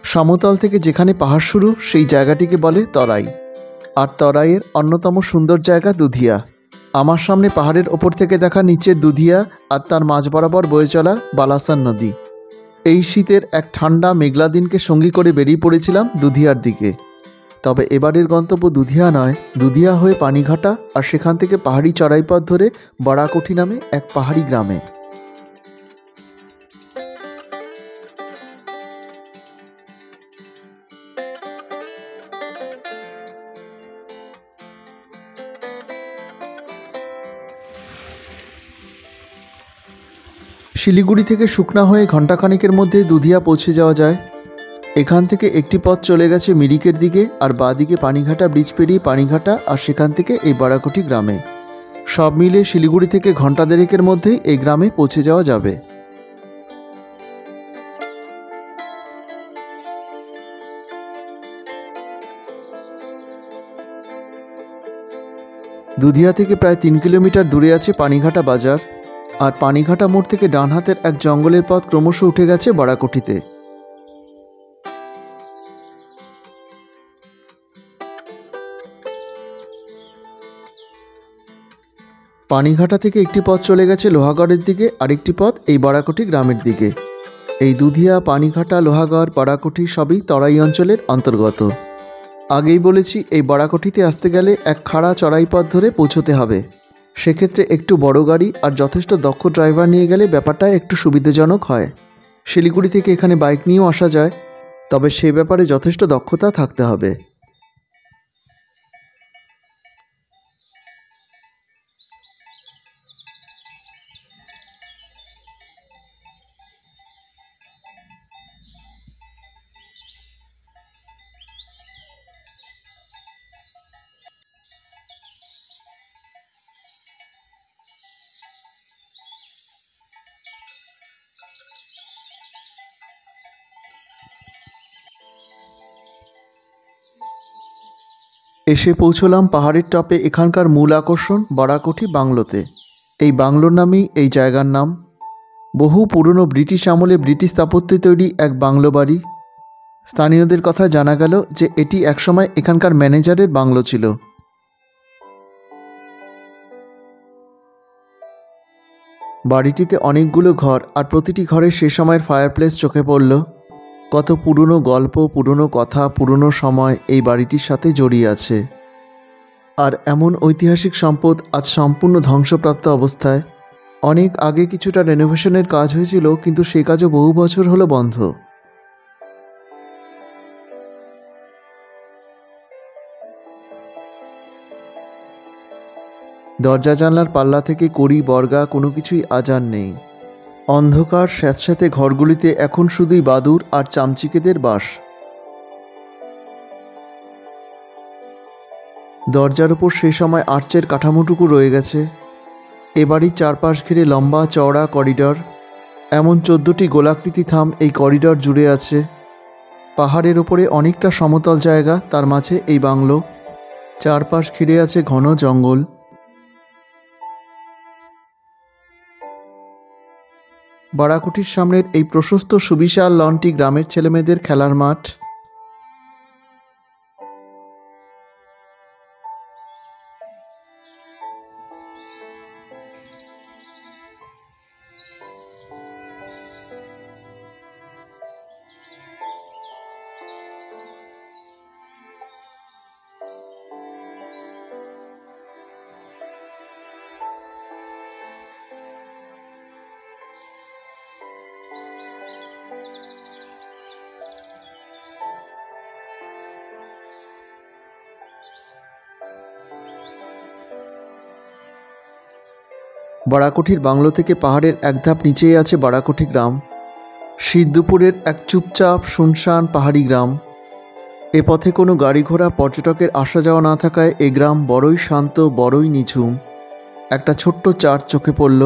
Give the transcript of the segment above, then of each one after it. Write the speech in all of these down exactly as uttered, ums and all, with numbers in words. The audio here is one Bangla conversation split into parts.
সমতল থেকে যেখানে পাহাড় শুরু সেই জায়গাটিকে বলে তরাই। আর তরাইয়ের অন্যতম সুন্দর জায়গা দুধিয়া। আমার সামনে পাহাড়ের ওপর থেকে দেখা নিচের দুধিয়া আর তার মাঝ বরাবর বয়ে চলা বালাসান নদী। এই শীতের এক ঠান্ডা মেঘলা দিনকে সঙ্গী করে বেরিয়ে পড়েছিলাম দুধিয়ার দিকে। তবে এবারের গন্তব্য দুধিয়া নয়, দুধিয়া হয়ে পানিঘাটা আর সেখান থেকে পাহাড়ি চড়াইপথ ধরে বারাকোঠি নামে এক পাহাড়ি গ্রামে। শিলিগুড়ি থেকে শুকনা হয়ে ঘণ্টাখানেকের মধ্যে দুধিয়া পৌঁছে যাওয়া যায়। এখান থেকে একটি পথ চলে গেছে মিরিকের দিকে, আর বাঁ দিকে পানিঘাটা ব্রিজ পেরিয়ে পানিঘাটা, আর সেখান থেকে এই বারাকোঠি গ্রামে। সব মিলে শিলিগুড়ি থেকে ঘণ্টা দেড়েকের মধ্যেই এই গ্রামে পৌঁছে যাওয়া যাবে। দুধিয়া থেকে প্রায় তিন কিলোমিটার দূরে আছে পানিঘাটা বাজার, আর পানিঘাটা মোড় থেকে ডান হাতের এক জঙ্গলের পথ ক্রমশ উঠে গেছে বারাকোঠিতে। পানিঘাটা থেকে একটি পথ চলে গেছে লোহাগড়ের দিকে, আরেকটি পথ এই বারাকোঠি গ্রামের দিকে। এই দুধিয়া, পানিঘাটা, লোহাগড়, বারাকোঠি সবই তরাই অঞ্চলের অন্তর্গত। আগেই বলেছি, এই বারাকোঠিতে আসতে গেলে এক খাড়া চড়াই পথ ধরে পৌঁছতে হবে। সেক্ষেত্রে একটু বড় গাড়ি আর যথেষ্ট দক্ষ ড্রাইভার নিয়ে গেলে ব্যাপারটা একটু সুবিধাজনক হয়। শিলিগুড়ি থেকে এখানে বাইক নিয়েও আসা যায়, তবে সে ব্যাপারে যথেষ্ট দক্ষতা থাকতে হবে। এসে পৌঁছলাম পাহাড়ের টপে এখানকার মূল আকর্ষণ বারাকোঠি বাংলোতে। এই বাংলোর নামেই এই জায়গার নাম। বহু পুরনো ব্রিটিশ আমলে ব্রিটিশ স্থাপত্যে তৈরি এক বাংলো বাড়ি। স্থানীয়দের কথা জানা গেল যে এটি একসময় এখানকার ম্যানেজারের বাংলো ছিল। বাড়িটিতে অনেকগুলো ঘর, আর প্রতিটি ঘরে সে সময়ের ফায়ারপ্লেস চোখে পড়ল। কত পুরনো গল্প, পুরনো কথা, পুরনো সময় এই বাড়িটির সাথে জড়িয়ে আছে। আর এমন ঐতিহাসিক সম্পদ আজ সম্পূর্ণ ধ্বংসপ্রাপ্ত অবস্থায়। অনেক আগে কিছুটা রেনোভেশনের কাজ হয়েছিল, কিন্তু সে কাজও বহু বছর হলো বন্ধ। দরজা জানলার পাল্লা থেকে কড়ি বর্গা কোনো কিছুই আজ আর নেই। অন্ধকার স্যাঁতস্যাঁতে ঘরগুলিতে এখন শুধুই বাদুড় আর চামচিকেদের বাস। দরজার উপর সে সময় আর্চের কাঠামোটুকু রয়ে গেছে। এ বাড়ির চারপাশ ঘিরে লম্বা চওড়া করিডর। এমন চোদ্দোটি গোলাকৃতি থাম এই করিডর জুড়ে আছে। পাহাড়ের ওপরে অনেকটা সমতল জায়গা, তার মাঝে এই বাংলো। চারপাশ ঘিরে আছে ঘন জঙ্গল। বারাকোঠির সামনের এই প্রশস্ত সুবিশাল লনটি গ্রামের ছেলেমেয়েদের খেলার মাঠ। বারাকোঠির বাংলো থেকে পাহাড়ের এক ধাপ নিচেই আছে বারাকোঠি গ্রাম। শীত দুপুরের এক চুপচাপ শুনশান পাহাড়ি গ্রাম। এ পথে কোনো গাড়ি ঘোড়া পর্যটকের আসা যাওয়া না থাকায় এ গ্রাম বড়ই শান্ত, বড়ই নিঝুম। একটা ছোট্ট চার্চ চোখে পড়ল।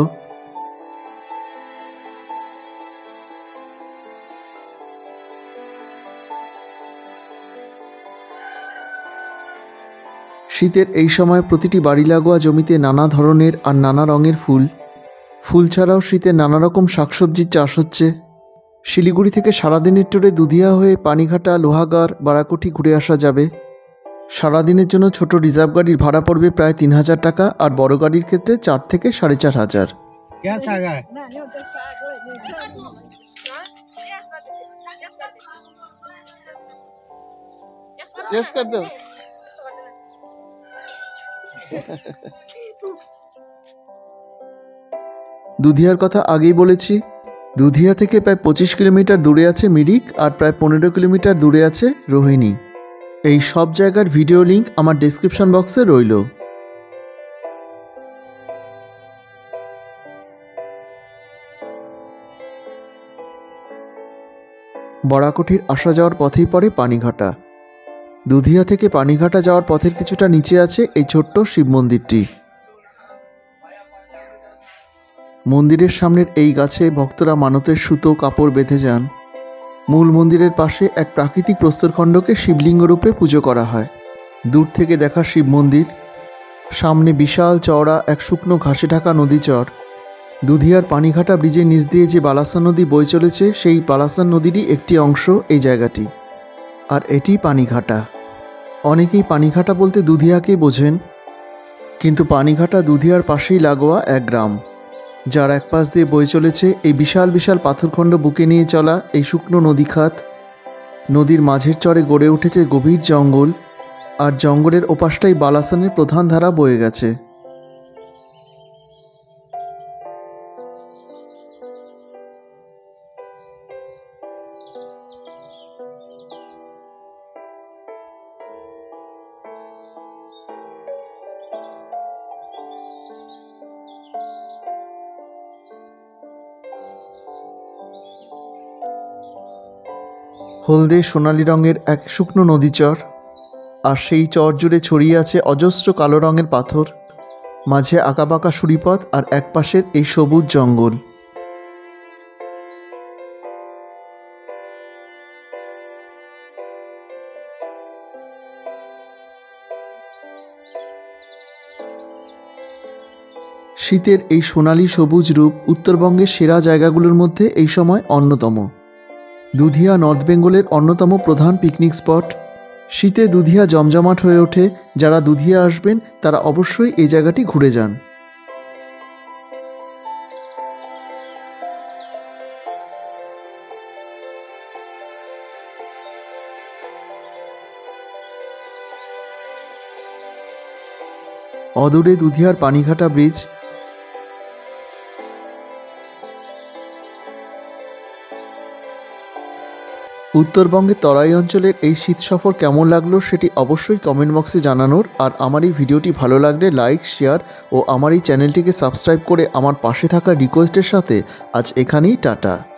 শীতের এই সময় প্রতিটি বাড়ি লাগোয়া জমিতে নানা ধরনের আর নানা রঙের ফুল। ফুল ছাড়াও শীতে নানা রকম শাকসবজির চাষ হচ্ছে। শিলিগুড়ি থেকে সারাদিনের ট্যুরে দুধিয়া হয়ে পানিঘাটা, লোহাগড়, বারাকঠি ঘুরে আসা যাবে। সারাদিনের জন্য ছোট রিজার্ভ গাড়ির ভাড়া পড়বে প্রায় তিন হাজার টাকা, আর বড় গাড়ির ক্ষেত্রে চার থেকে সাড়ে চার হাজার। দুধিয়ার কথা আগেই বলেছি। দুধিয়া থেকে প্রায় পঁচিশ কিলোমিটার দূরে আছে মিরিক, আর প্রায় পনেরো কিলোমিটার দূরে আছে রোহিণী। এই সব জায়গার ভিডিও লিংক আমার ডেসক্রিপশন বক্সে রইল। বরাকঠির আসা যাওয়ার পথেই পড়ে পানিঘাটা। দুধিয়া থেকে পানিঘাটা যাওয়ার পথের কিছুটা নিচে আছে এই ছোট্ট শিব মন্দিরটি। মন্দিরের সামনের এই গাছে ভক্তরা মানতের সুতো কাপড় বেঁধে যান। মূল মন্দিরের পাশে এক প্রাকৃতিক প্রস্তরখণ্ডকে শিবলিঙ্গ রূপে পুজো করা হয়। দূর থেকে দেখা শিব মন্দির, সামনে বিশাল চওড়া এক শুকনো ঘাসে ঢাকা নদীচর। দুধিয়ার পানিঘাটা ব্রিজের নিচ দিয়ে যে বালাসন নদী বয়ে চলেছে, সেই বালাসন নদীরই একটি অংশ এই জায়গাটি, আর এটি পানিঘাটা। অনেকেই পানিঘাটা বলতে দুধিয়াকেই বোঝেন, কিন্তু পানিঘাটা দুধিয়ার পাশেই লাগোয়া এক গ্রাম, যার এক পাশ দিয়ে বয়ে চলেছে এই বিশাল বিশাল পাথরখণ্ড বুকে নিয়ে চলা এই শুকনো নদীখাত। নদীর মাঝের চরে গড়ে উঠেছে গভীর জঙ্গল, আর জঙ্গলের ওপাশটাই বালাসনের প্রধান ধারা বয়ে গেছে। হলদে সোনালি রঙের এক শুকনো নদীচর, আর সেই চর জুড়ে ছড়িয়ে আছে অজস্র কালো রঙের পাথর, মাঝে আঁকাবাঁকা সুড়িপথ, আর এক পাশের এই সবুজ জঙ্গল। শীতের এই সোনালি সবুজ রূপ উত্তরবঙ্গের সেরা জায়গাগুলোর মধ্যে এই সময় অন্যতম। দুধিয়া নর্থ বেঙ্গলের অন্যতম প্রধান পিকনিক স্পট। শীতে দুধিয়া জমজমাট হয়ে ওঠে। যারা দুধিয়া আসবেন তারা অবশ্যই এই জায়গাটি ঘুরে যান। অদূরে দুধিয়ার পানিঘাটা ব্রিজ। উত্তরবঙ্গের তরাই অঞ্চলের এই শীত সফর কেমন লাগলো সেটি অবশ্যই কমেন্ট বক্সে জানানোর। আর আমার এই ভিডিওটি ভালো লাগলে লাইক, শেয়ার ও আমার এই চ্যানেলটিকে সাবস্ক্রাইব করে আমার পাশে থাকা রিকোয়েস্টের সাথে আজ এখানেই টাটা।